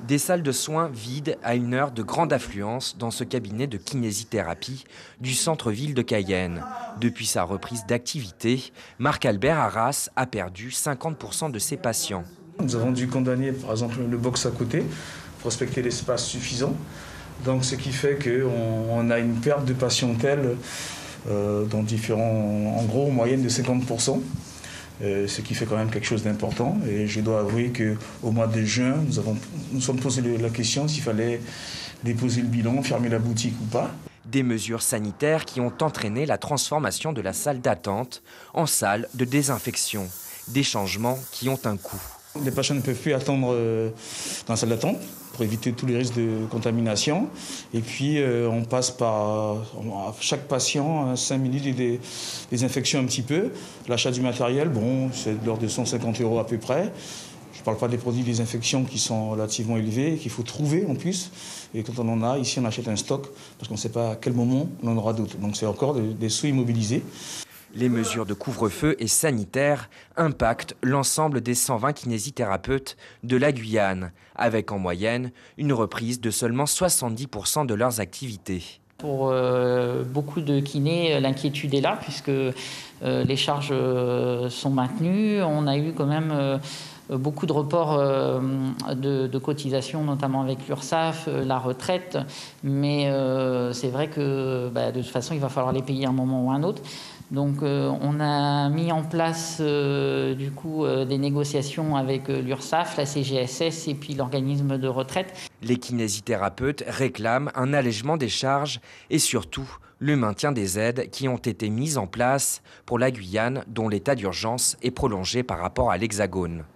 Des salles de soins vides à une heure de grande affluence dans ce cabinet de kinésithérapie du centre-ville de Cayenne. Depuis sa reprise d'activité, Marc-Albert Arras a perdu 50% de ses patients. Nous avons dû condamner par exemple le box à côté pour respecter l'espace suffisant. Donc ce qui fait qu'on a une perte de patientèle dans différents, en gros en moyenne de 50%. Ce qui fait quand même quelque chose d'important. Et je dois avouer qu'au mois de juin, nous sommes posé la question s'il fallait déposer le bilan, fermer la boutique ou pas. Des mesures sanitaires qui ont entraîné la transformation de la salle d'attente en salle de désinfection. Des changements qui ont un coût. Les patients ne peuvent plus attendre dans la salle d'attente pour éviter tous les risques de contamination. Et puis on passe par chaque patient 5 minutes de désinfection un petit peu. L'achat du matériel, bon, c'est de l'ordre de 150 € à peu près. Je ne parle pas des produits de désinfection qui sont relativement élevés, qu'il faut trouver en plus. Et quand on en a, ici on achète un stock parce qu'on ne sait pas à quel moment on en aura d'autres. Donc c'est encore des sous immobilisés. Les mesures de couvre-feu et sanitaires impactent l'ensemble des 120 kinésithérapeutes de la Guyane, avec en moyenne une reprise de seulement 70% de leurs activités. Pour beaucoup de kinés, l'inquiétude est là puisque les charges sont maintenues. On a eu quand même beaucoup de reports de cotisations, notamment avec l'URSSAF, la retraite. Mais c'est vrai que de toute façon, il va falloir les payer à un moment ou à un autre. Donc on a mis en place des négociations avec l'URSSAF, la CGSS et puis l'organisme de retraite. Les kinésithérapeutes réclament un allègement des charges et surtout le maintien des aides qui ont été mises en place pour la Guyane dont l'état d'urgence est prolongé par rapport à l'Hexagone.